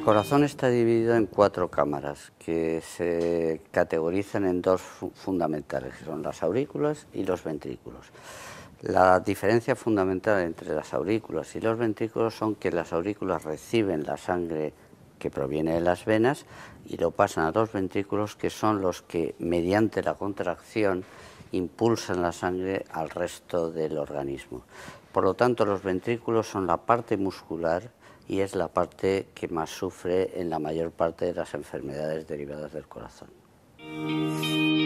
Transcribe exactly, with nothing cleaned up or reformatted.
corazón está dividido en cuatro cámaras que se categorizan en dos fu fundamentales, que son las aurículas y los ventrículos. La diferencia fundamental entre las aurículas y los ventrículos son que las aurículas reciben la sangre que proviene de las venas y lo pasan a los ventrículos, que son los que, mediante la contracción, impulsan la sangre al resto del organismo. Por lo tanto, los ventrículos son la parte muscular y es la parte que más sufre en la mayor parte de las enfermedades derivadas del corazón.